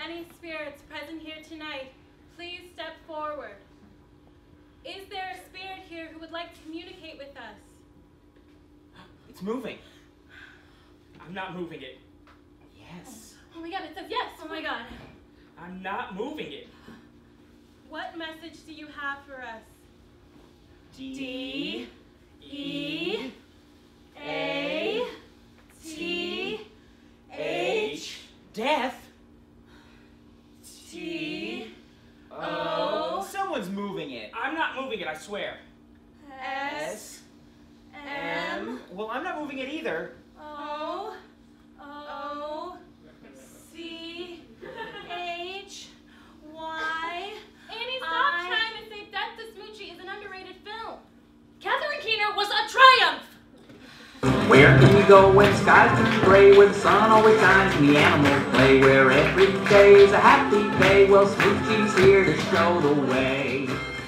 any spirits present here tonight, please step forward. Is there a spirit here who would like to communicate with us? It's moving. I'm not moving it. Yes. Oh my god, it says yes. Oh my god. I'm not moving it. What message do you have for us? D-E-A-T-H. Death? T-O. Someone's moving it. I'm not moving it, I swear. S-M. Well, I'm not moving it either. O-O-C-H-Y. Annie, stop trying to say Death to Smoochie is an underrated film. Catherine Keener was a triumph. Where can you go when skies turn gray, where the sun always shines and the animals play, where every day is a happy day? Well, Smoochie's here to show the way.